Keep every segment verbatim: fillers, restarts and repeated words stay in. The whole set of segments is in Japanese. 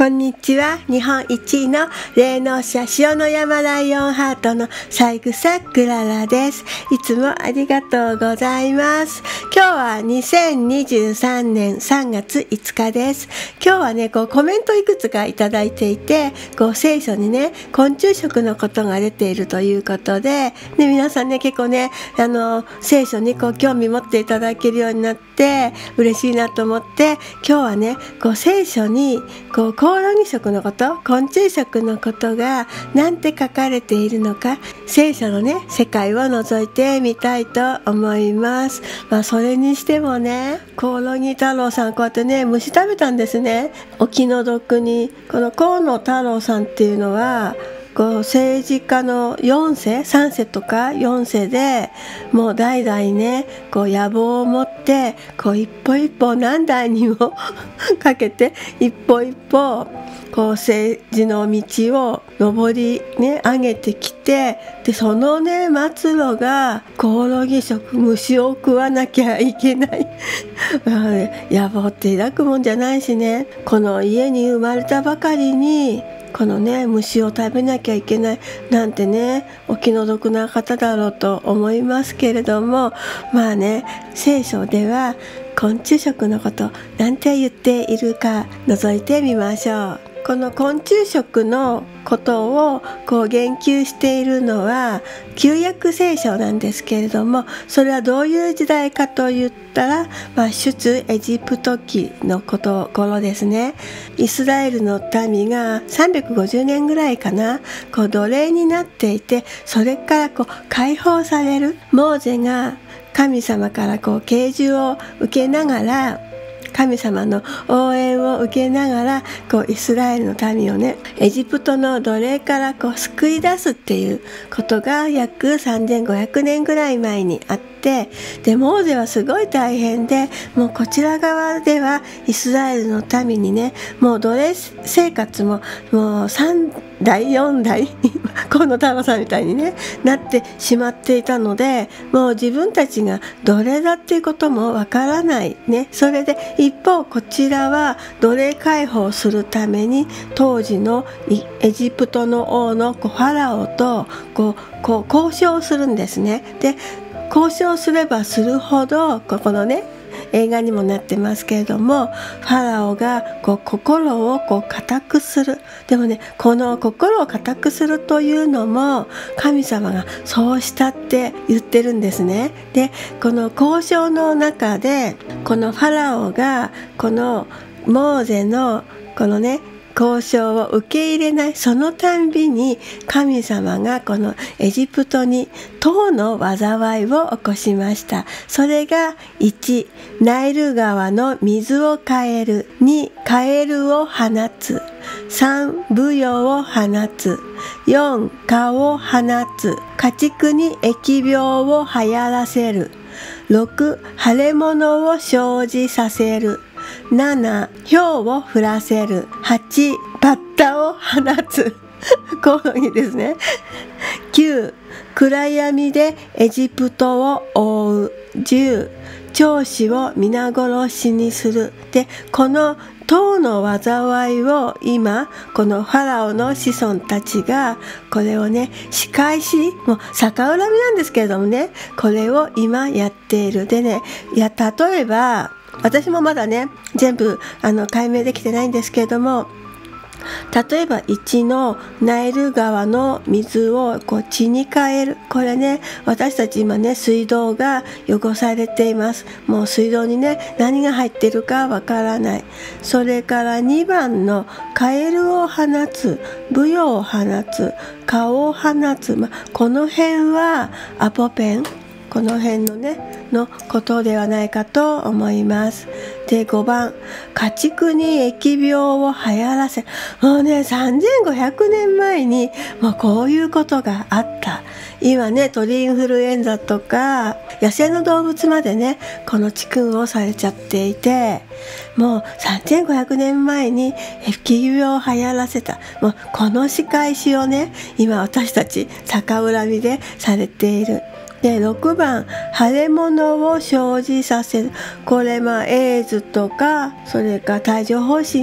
こんにちは。日本一位の霊能者塩の山ライオンハートの三枝クララです。いつもありがとうございます。今日はにせんにじゅうさんねんさんがついつかです。今日はねこうコメントいくつかいただいていて、こう聖書にね昆虫食のことが出ているということで、ね、皆さんね結構ねあの聖書にこう興味持っていただけるようになって嬉しいなと思って、今日はねこう聖書にこうコオロギ食のこと、昆虫食のことが何て書かれているのか、聖書のね世界を覗いてみたいと思います。まあそれにしてもね、コオロギ太郎さんこうやってね虫食べたんですね。お気の毒に。この河野太郎さんっていうのはこう政治家のよんせいさんせいとかよんせいでもう代々ねこう野望を持ってこう一歩一歩何代にもかけて一歩一歩こう政治の道を上りね上げてきて、でそのね末路がコオロギ食、虫を食わなきゃいけない野望って抱くもんじゃないしね、この家に生まれたばかりにこのね虫を食べなきゃいけないなんてねお気の毒な方だろうと思いますけれども、まあね聖書では昆虫食のことなんて言っているか覗いてみましょう。この昆虫食のことをこう言及しているのは旧約聖書なんですけれども、それはどういう時代かと言ったら、まあ、出エジプト記のこと頃ですね。イスラエルの民がさんびゃくごじゅうねんぐらいかなこう奴隷になっていて、それからこう解放されるモーゼが神様からこう啓示を受けながら、神様の応援を受けながらこうイスラエルの民をねエジプトの奴隷からこう救い出すっていうことが約さんぜんごひゃくねんぐらい前にあって、でモーゼはすごい大変で、もうこちら側ではイスラエルの民にねもう奴隷生活ももうさんだいよんだい河野太郎さんみたいにねなってしまっていたので、もう自分たちが奴隷だっていうこともわからないね。それで一方こちらは奴隷解放するために当時のエジプトの王のファラオとこうこう交渉するんですね。で交渉すればするほどここのね映画にもなってますけれども、ファラオがこう心をこう固くする。でもねこの心を固くするというのも神様がそうしたって言ってるんですね。でこの交渉の中でこのファラオがこのモーゼのこのね交渉を受け入れない、そのたんびに神様がこのエジプトに十の災いを起こしました。それがいち、ナイル川の水を変える。に、カエルを放つ。さん、ブヨを放つ。よん、蚊を放つ。家畜に疫病を流行らせる。ろく、腫れ物を生じさせる。なな、雹を降らせる。はち、バッタを放つ。コオロギですね。きゅう、暗闇でエジプトを覆う。じゅう、長子を皆殺しにする。で、この十の災いを今このファラオの子孫たちがこれをね仕返し、もう逆恨みなんですけれどもね、これを今やっている。でね、いや例えば私もまだね全部あの解明できてないんですけれども、例えばいちのナイル川の水をこう血に変える。これね私たち今ね水道が汚されています。もう水道にね何が入ってるかわからない。それからにばんのカエルを放つ、ブヨを放つ、蚊を放つ、まあ、この辺はアポペンこの辺のねのことではないかと思います。でごばん、家畜に疫病を流行らせ、もうねさんぜんごひゃくねんまえにもうこういうことがあった。今ね鳥インフルエンザとか野生の動物までねこの治訓をされちゃっていて、もうさんぜんごひゃくねんまえに疫病を流行らせた、もうこの仕返しをね今私たち逆恨みでされている。でろくばん、腫れ物を生じさせる。これまあエイズとかそれから帯状疱疹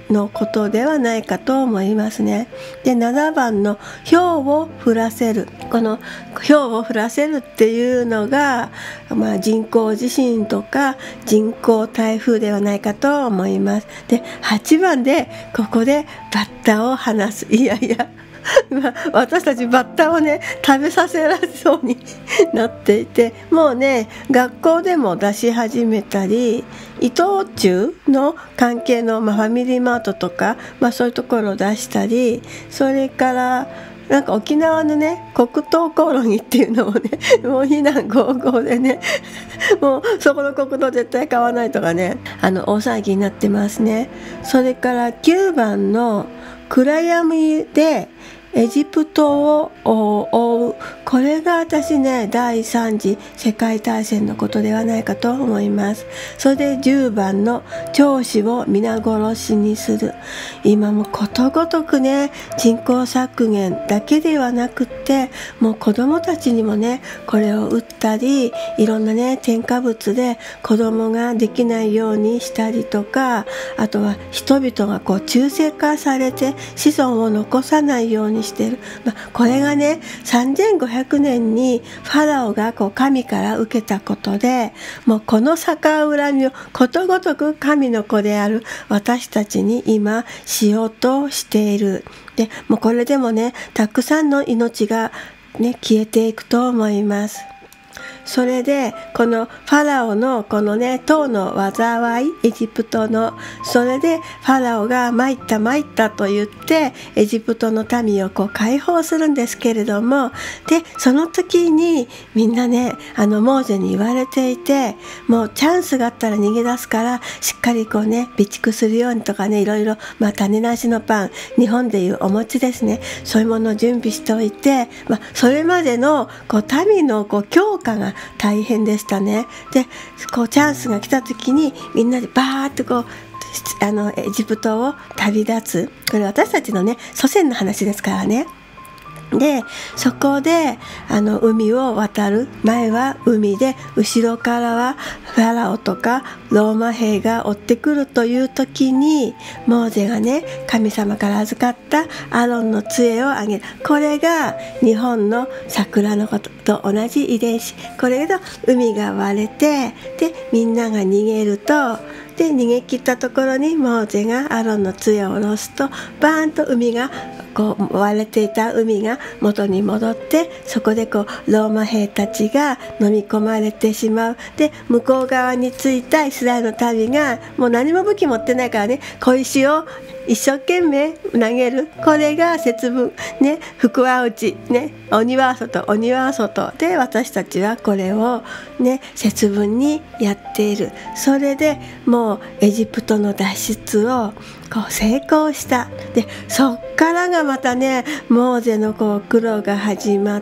のことではないかと思いますね。でななばんの雹を降らせる、この雹を降らせるっていうのが、まあ、人工地震とか人工台風ではないかと思います。ではちばんでここでバッタを放す、いやいや私たちバッタをね食べさせられそうになっていて、もうね学校でも出し始めたり、伊藤忠の関係の、まあ、ファミリーマートとか、まあ、そういうところを出したり、それからなんか沖縄のね黒糖コオロギっていうのをねもう非難合々でねもうそこの黒糖絶対買わないとかね、あの大騒ぎになってますね。それからきゅうばんの暗闇でエジプトを覆う、これが私ね第三次世界大戦のことではないかと思います。それでじゅうばんの長子を皆殺しにする、今もことごとくね人口削減だけではなくって、もう子どもたちにもねこれを打ったり、いろんなね添加物で子どもができないようにしたりとか、あとは人々がこう中性化されて子孫を残さないようにしてる、まあ、これがねさんぜんごひゃくねんにファラオがこう神から受けたことで、もうこの逆恨みをことごとく神の子である私たちに今しようとしている。でもうこれでもねたくさんの命がね消えていくと思います。それでこのファラオのこのね塔の災い、エジプトの、それでファラオが参った参ったと言ってエジプトの民をこう解放するんですけれども、でその時にみんなねあのモーゼに言われていて、もうチャンスがあったら逃げ出すからしっかりこうね備蓄するようにとかね、いろいろ、まあ、種なしのパン、日本でいうお餅ですね、そういうものを準備しておいて、まあ、それまでのこう民のこう強化が大変でしたね。でこうチャンスが来た時にみんなでバーッとこうあのエジプトを旅立つ、これ私たちのね祖先の話ですからね。でそこであの海を渡る、前は海で後ろからはファラオとかローマ兵が追ってくるという時に、モーゼがね神様から預かったアロンの杖をあげる、これが日本の桜のことと同じ遺伝子。これが海が割れて、でみんなが逃げると、で逃げ切ったところにモーゼがアロンの杖を下ろすと、バーンと海がこう割れていた海が元に戻って、そこでこうローマ兵たちが飲み込まれてしまう。で向こう側に着いたイスラエルの民がもう何も武器持ってないからね、小石を一生懸命投げる、これが節分ね、福は内ね、鬼は外、鬼は外で、私たちはこれをね節分にやっている。それでもうエジプトの脱出をこう成功した。でそっからがまたねモーゼのこう苦労が始まって、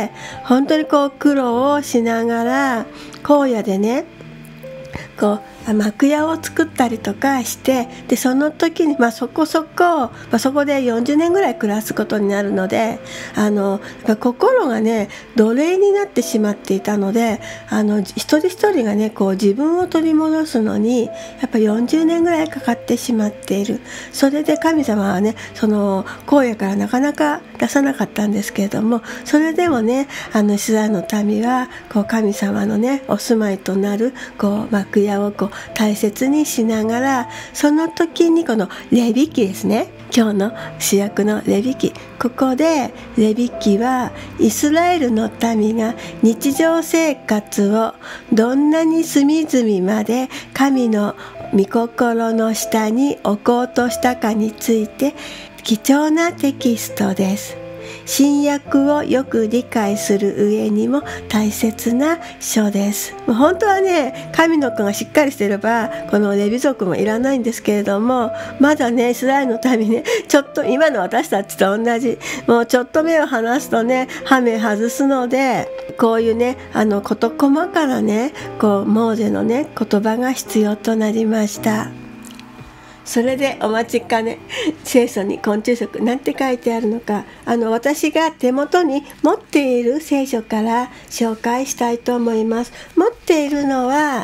本当にこう苦労をしながら荒野でねこう幕屋を作ったりとかして、でその時に、まあ、そこそこ、まあ、そこでよんじゅうねんぐらい暮らすことになるので、あのやっぱ心がね奴隷になってしまっていたので、あの一人一人がねこう自分を取り戻すのにやっぱよんじゅうねんぐらいかかってしまっている。それで神様はねその荒野からなかなか出さなかったんですけれども、それでもねあのイスラエルの民はこう神様のねお住まいとなるこう幕屋をこう大切にしながら、その時にこのレビ記ですね、今日の主役のレビ記、ここでレビ記はイスラエルの民が日常生活をどんなに隅々まで神の御心の下に置こうとしたかについて貴重なテキストです。新約をよく理解する上にも大切な書です。本当はね神の子がしっかりしていればこのレビ族もいらないんですけれども、まだねイスラエルの民ねちょっと今の私たちと同じ、もうちょっと目を離すとね羽目外すので、こういうねあの事細からねこうモーゼのね言葉が必要となりました。それでお待ちかね、聖書に昆虫食なんて書いてあるのか、あの私が手元に持っている聖書から紹介したいと思います。持っているのは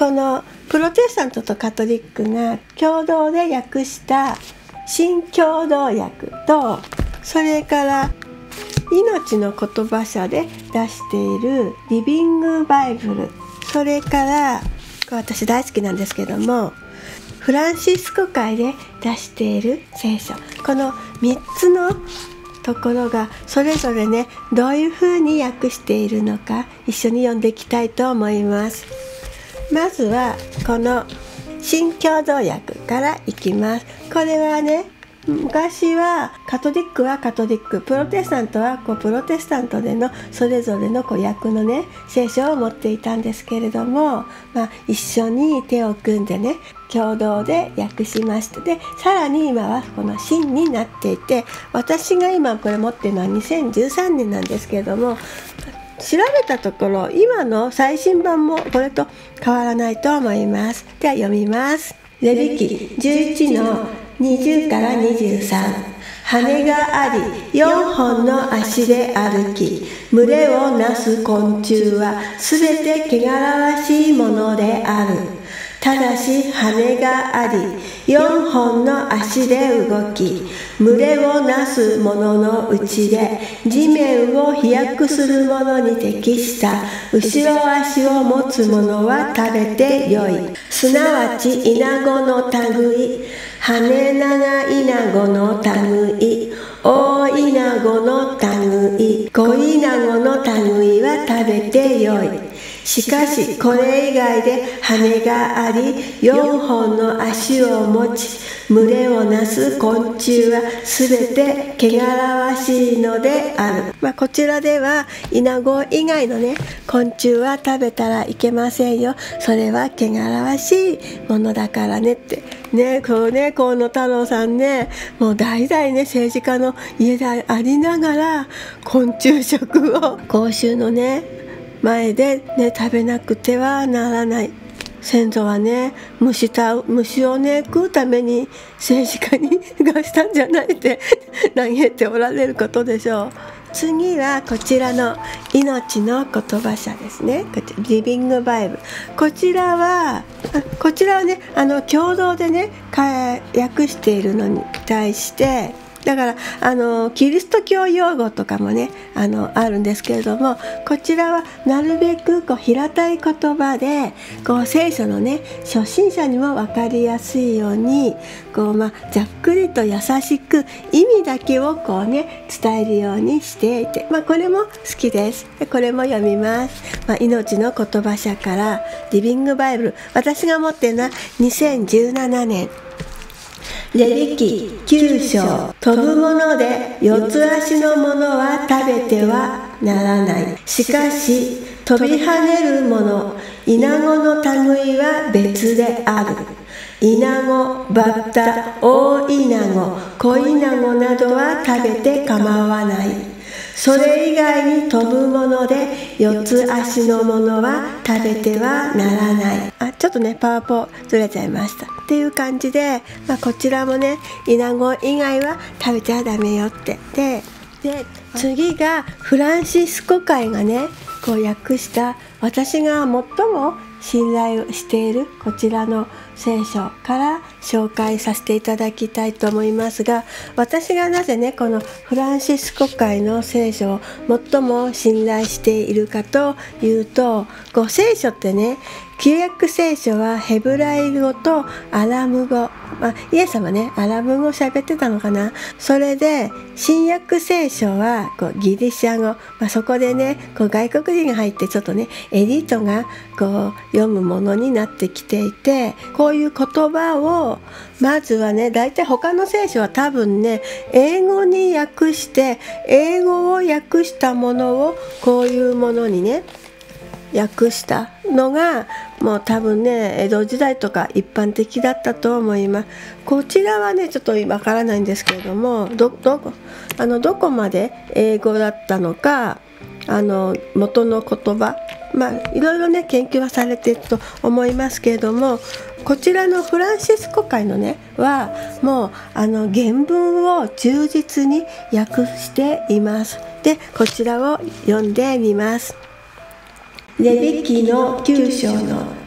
このプロテスタントとカトリックが共同で訳した新共同訳と、それから命の言葉社で出しているリビングバイブル、それから私大好きなんですけどもフランシスコ会で出している聖書、このみっつのところがそれぞれねどういうふうに訳しているのか一緒に読んでいきたいと思います。まずはこの新共同訳からいきます。これはね、昔はカトリックはカトリック、プロテスタントはこうプロテスタントでのそれぞれのこう訳のね聖書を持っていたんですけれども、まあ、一緒に手を組んでね共同で訳しました。でさらに今はこの新になっていて、私が今これ持っているのはにせんじゅうさんねんなんですけれども、調べたところ今の最新版もこれと変わらないと思います。では読みます。レビ記じゅういちのにじゅうからにじゅうさん。羽がありよんほんの足で歩き、群れをなす昆虫はすべて汚らわしいものである。ただし羽がありよんほんの足で動き、群れをなす者のうちで地面を飛躍する者に適した後ろ足を持つ者は食べてよい。すなわちイナゴの類、羽長イナゴの類、大イナゴの類、小イナゴの類は食べてよい。しかしこれ以外で羽がありよんほんの足を持ち群れをなす昆虫はすべて汚らわしいのである。まあ、こちらではイナゴ以外のね昆虫は食べたらいけませんよ、それは汚らわしいものだからねってね、こうね河野太郎さんね、もう代々ね政治家の家でありながら昆虫食を公衆のね前でね食べなくてはならない。先祖はね 虫, た虫をね食うために政治家にがしたんじゃないって嘆いておられることでしょう。次はこちらの命の言葉社ですね。こちらリビングバイブル、こちらはこちらはねあの共同でね訳しているのに対してだからあのキリスト教用語とかもね あのあるんですけれども、こちらはなるべくこう平たい言葉でこう聖書のね初心者にも分かりやすいようにこう、まあ、ざっくりと優しく意味だけをこうね伝えるようにしていて、まあ、これも好きです。でこれも読みます。まあ、命の言葉社からリビングバイブル、私が持っているのはにせんじゅうななねんレビ記きゅう章、飛ぶもので四つ足のものは食べてはならない。しかし飛び跳ねるもの、イナゴの類は別である。イナゴ、バッタ、大イナゴ、小イナゴなどは食べて構わない。それ以外に飛ぶもので四つ足のものは食べてはならない。あ、ちょっとねパワポずれちゃいましたっていう感じで、まあ、こちらもねイナゴ以外は食べちゃダメよってでで次がフランシスコ会がねこう訳した私が最も信頼をしているこちらの聖書から紹介させていただきたいと思いますが、私がなぜねこのフランシスコ会の聖書を最も信頼しているかというと、こう聖書ってね旧約聖書はヘブライ語とアラム語、まあ、イエス様ねアラム語を喋ってたのかな。それで新約聖書はこうギリシャ語、まあ、そこでねこう外国人が入ってちょっとねエリートがこう読むものになってきていて、こういう言葉をまずはね大体他の聖書は多分ね英語に訳して英語を訳したものをこういうものにね訳したのがもう多分ね江戸時代とか一般的だったと思います。こちらはねちょっとわからないんですけれども、どどこあのどこまで英語だったのか、あの元の言葉、まあいろいろね研究はされていると思いますけれども、こちらのフランシスコ会のねはもうあの原文を忠実に訳しています。でこちらを読んでみます。レビ記のきゅう章の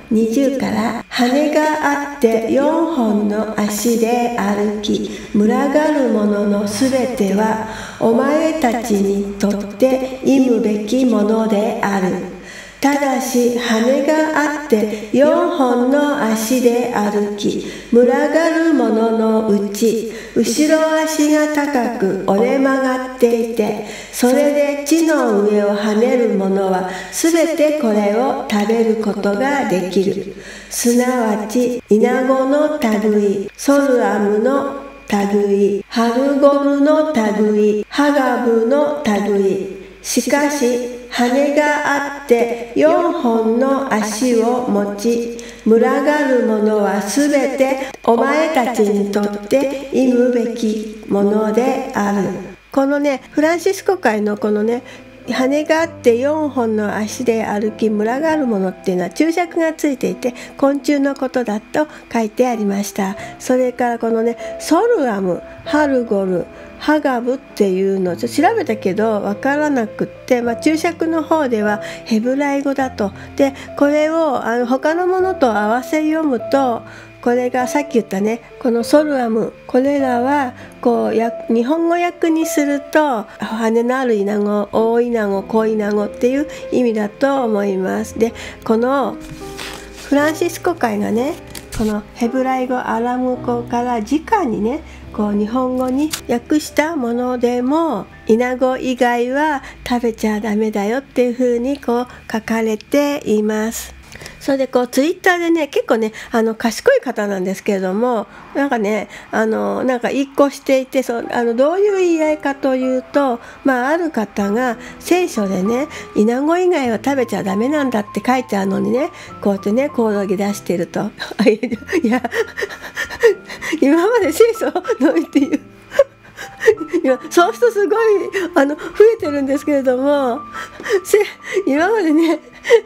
にじゅうから羽があってよんほんの足で歩き群がる者のすべてはお前たちにとって忌むべきものである。ただし羽があってよんほんの足で歩き群がる者のうち後ろ足が高く折れ曲がっていてそれで地の上を跳ねる者はすべてこれを食べることができる。すなわちイナゴの類、ソルアムの類、ハルゴルの類、ハガブの類。しかし羽があってよんほんの足を持ち群がる者はすべてお前たちにとって忌むべきものである。このねフランシスコ会のこのね羽があってよんほんの足で歩き群がるものっていうのは注釈がついていて昆虫のことだと書いてありました。それからこのねソルアム、ハルゴル、ハガブっていうのをちょっと調べたけど分からなくって、まあ、注釈の方ではヘブライ語だと。でこれをあの他のものと合わせ読むとこれがさっき言ったねこのソルアム、これらはこうや日本語訳にすると羽のあるイナゴ、大イナゴ、小イナゴっていう意味だと思います。でこのフランシスコ会がねこのヘブライ語アラム語から直にねこう日本語に訳したものでもイナゴ以外は食べちゃダメだよっていうふうにこう書かれています。それでこうツイッターでね結構ねあの賢い方なんですけれどもなんかねあのなんか一個していてそうあのどういう言い合いかというと、まあ、ある方が聖書でねイナゴ以外は食べちゃダメなんだって書いてあるのにねこうやってねコオロギ出してるといや今まで聖書のっていういやそうするとすごいあの増えてるんですけれども今までね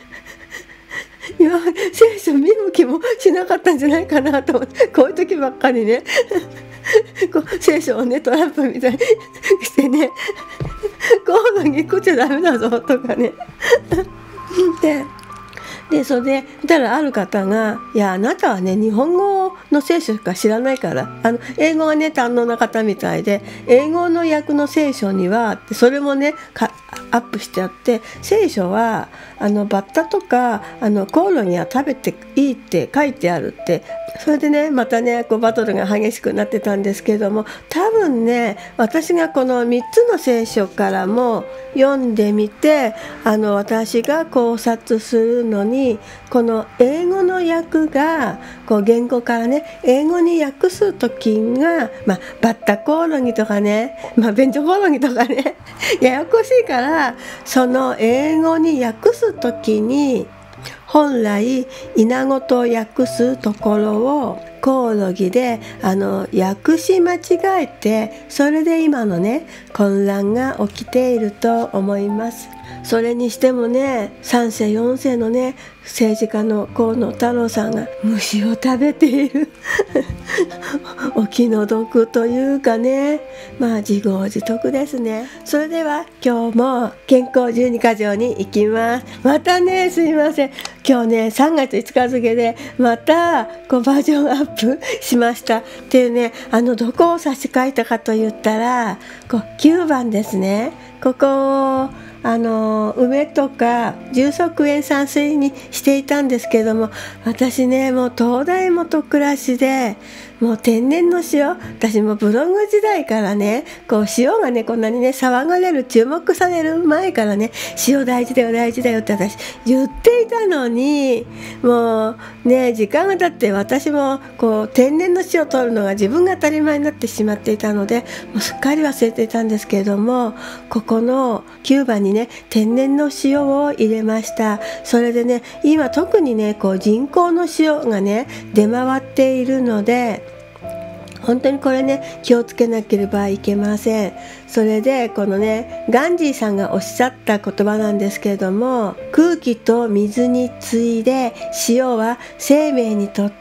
今まで聖書見向きもしなかったんじゃないかなと思ってこういう時ばっかりねこう聖書をねトランプみたいにしてねコオロギ食っちゃダメだぞとかねででそれでたらある方が「いやあなたはね日本語の聖書しか知らないからあの英語はね堪能な方みたいで英語の訳の聖書にはそれもねかアップしてあって聖書はあのバッタとかあのコオロギは食べていいって書いてあるってそれでねまたねこうバトルが激しくなってたんですけれども多分ね私がこのみっつの聖書からも読んでみてあの私が考察するのにこの英語の訳がこう言語からね英語に訳す時が、まあ、バッタコオロギとかね、まあ、ベンチョコオロギとかねややこしいからその英語に訳す時に本来イナゴと訳すところをコオロギであの訳し間違えてそれで今のね混乱が起きていると思います。それにしてもねさん世よん世のね政治家の河野太郎さんが虫を食べているお気の毒というかねまあ自業自得ですね。それでは今日も健康じゅうにか条に行きます。またねすいません今日ねさんがついつか付でまたこうバージョンアップしましたっていうねあのどこを差し替えたかと言ったらこうきゅうばんですね。ここをあの梅とか重足塩酸水にしていたんですけども私ねもう東大元暮らしでもう天然の塩私もブログ時代からねこう塩がねこんなにね騒がれる注目される前からね塩大事だよ大事だよって私言っていたのにもうね時間が経って私もこう天然の塩を取るのが自分が当たり前になってしまっていたのでもうすっかり忘れていたんですけれどもここのきゅうばんにね天然の塩を入れました。それでね今特にねこう人工の塩がね出回っているので本当にこれね気をつけなければいけません。それでこのねガンジーさんがおっしゃった言葉なんですけれども空気と水に次いで塩は生命にとって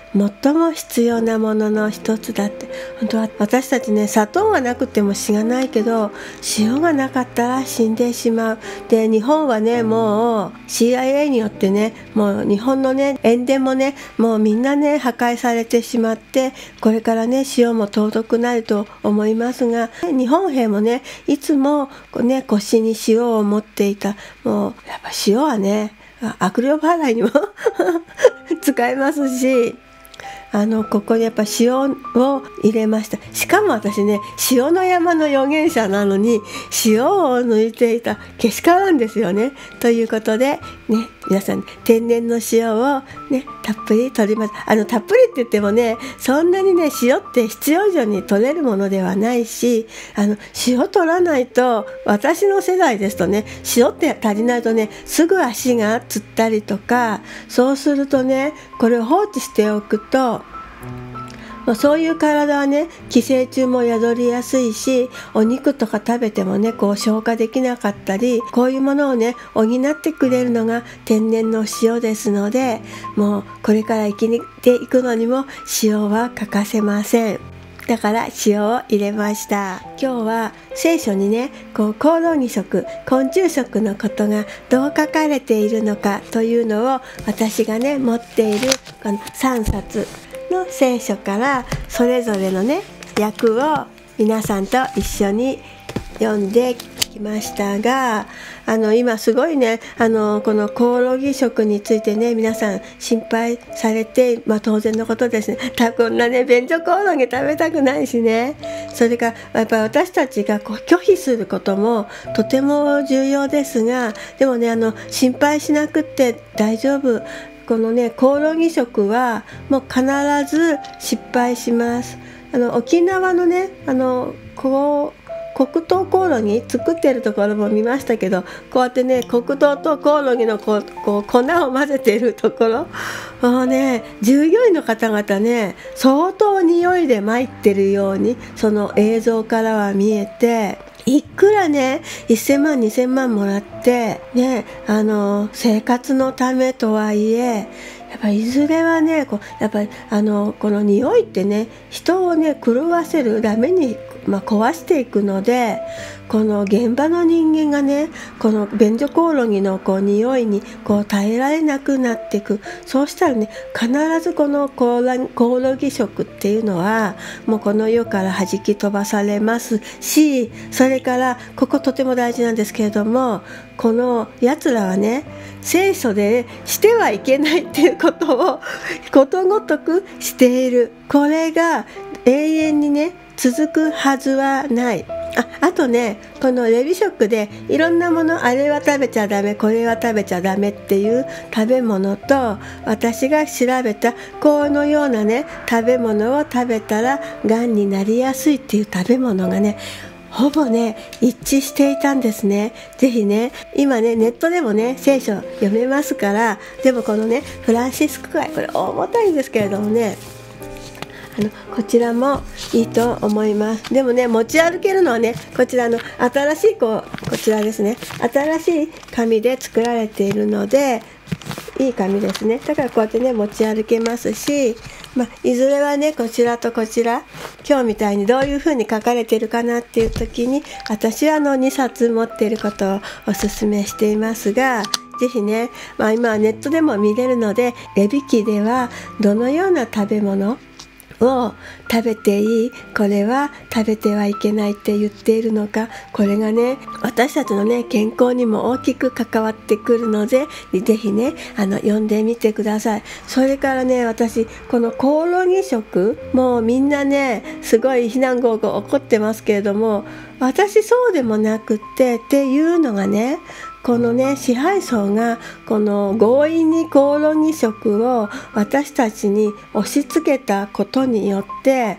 最も必要なものの一つだって。本当は私たちね、砂糖がなくても死がないけど、塩がなかったら死んでしまう。で、日本はね、もう シーアイエー によってね、もう日本のね、塩田もね、もうみんなね、破壊されてしまって、これからね、塩も尊くなると思いますが、日本兵もね、いつもね、腰に塩を持っていた。もうやっぱ塩はね、悪霊払いにも使えますし、あのここにやっぱ塩を入れました。しかも私ね、塩の山の預言者なのに塩を抜いていたけしからんですよね。ということでね、皆さん天然の塩をねたっぷり取ります。あのたっぷりって言ってもね、そんなにね塩って必要以上に取れるものではないし、あの塩取らないと、私の世代ですとね、塩って足りないとねすぐ足がつったりとか、そうするとねこれを放置しておくと、そういう体はね寄生虫も宿りやすいし、お肉とか食べてもねこう消化できなかったり、こういうものをね補ってくれるのが天然の塩ですので、もうこれから生きていくのにも塩は欠かせません。だから塩を入れました。今日は聖書にね、こうコオロギ食、昆虫食のことがどう書かれているのかというのを、私がね持っているこのさんさつの聖書からそれぞれのね訳を皆さんと一緒に読んできましたが、あの今すごいね、あのこのコオロギ食についてね皆さん心配されて、まあ当然のことですね。たこんなね便所コオロギ食べたくないしね。それからやっぱり私たちがこう拒否することもとても重要ですが、でもねあの心配しなくって大丈夫。このねコオロギ食はもう必ず失敗します。あの沖縄のねあのこう黒糖コオロギ作ってるところも見ましたけど、こうやってね黒糖とコオロギのこうこう粉を混ぜているところ、もうね従業員の方々ね相当匂いで参ってるようにその映像からは見えて、いくらねせんまんにせんまんもらってね、あの生活のためとはいえ、やっぱいずれはねこうやっぱりあのこの匂いってね人をね狂わせるダメに、まあ、壊していくので、この現場の人間がねこの便所コオロギのこう匂いにこう耐えられなくなっていく。そうしたらね必ずこのコオロコオロギ食っていうのはもうこの世から弾き飛ばされますし、それからこことても大事なんですけれども、このやつらはね聖書でしてはいけないっていうことをことごとくしている。これが永遠にね続くはずはない。あ, あとねこのレビ食でいろんなもの、あれは食べちゃダメ、これは食べちゃダメっていう食べ物と、私が調べたこのようなね食べ物を食べたらがんになりやすいっていう食べ物がねほぼね一致していたんですね。ぜひね今ねネットでもね聖書読めますから。でもこのねフランシスコ会、これ重たいんですけれどもね、あのこちらもいいと思います。でもね持ち歩けるのはねこちらの新しいこうこちらですね、新しい紙で作られているのでいい紙ですね。だからこうやってね持ち歩けますし、まあ、いずれはねこちらとこちら今日みたいにどういうふうに書かれているかなっていう時に、私はあのにさつ持っていることをおすすめしていますが、ぜひね、まあ、今はネットでも見れるので、レビ記ではどのような食べ物を食べていい、これは食べてはいけないって言っているのか、これがね私たちのね健康にも大きく関わってくるので、ぜひねあの読んでみてください。それからね私このコオロギ食もうみんなねすごい非難号が起こってますけれども、私そうでもなくってっていうのがね、このね支配層がこの強引にコオロギ食を私たちに押し付けたことによって、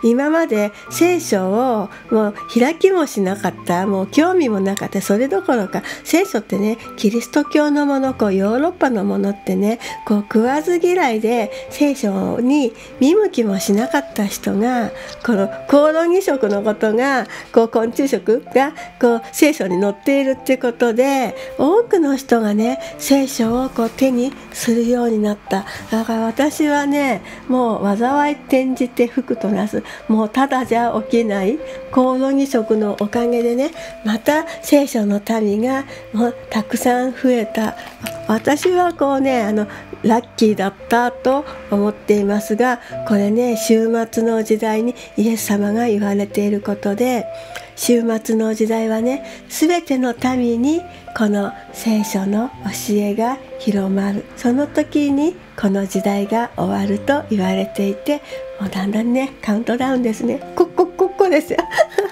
今まで聖書をもう開きもしなかった、もう興味もなかった。それどころか聖書ってね、キリスト教のもの、こうヨーロッパのものってね、こう食わず嫌いで聖書に見向きもしなかった人が、このコオロギ食のことが、こう昆虫食がこう聖書に載っているってことで、多くの人がね聖書をこう手にするようになった。だから私はね、もう災い転じて福となす、もうただじゃ起きないコオロギ食のおかげでね、また聖書の民がもうたくさん増えた。私はこうね、あのラッキーだったと思っていますが、これね、終末の時代にイエス様が言われていることで、終末の時代はね、すべての民にこの聖書の教えが広まる。その時にこの時代が終わると言われていて、もうだんだんね、カウントダウンですね。ここここですよ。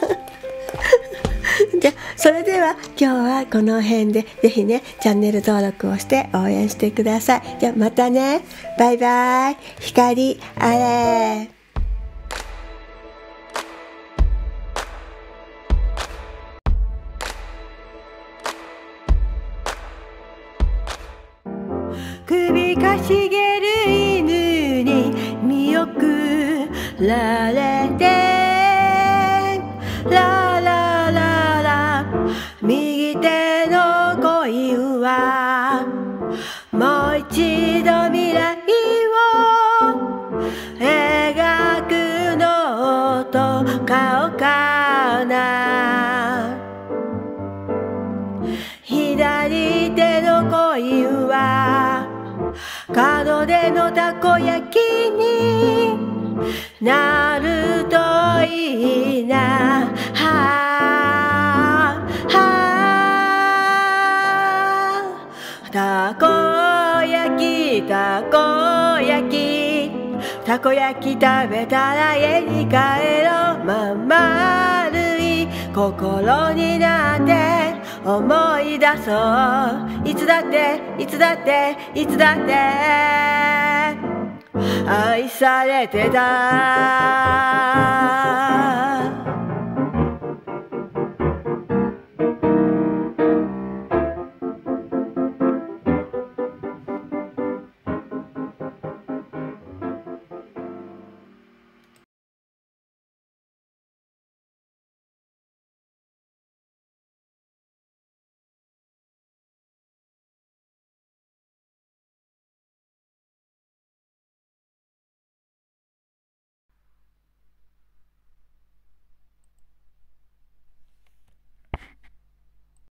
じゃあそれでは今日はこの辺で、ぜひねチャンネル登録をして応援してください。じゃあまたね、バイバイ。光あれ。首かしげる犬に見送られて、ララララ、右手のコインはもう一度未来を描くのと買おうかな。左手のコインは門出のたこ焼きになるといいな。はあ、はあ、たこ焼き、たこ焼き、たこ焼き食べたら家に帰ろう。まん丸い心になって思い出そう。いつだっていつだっていつだって愛されてた。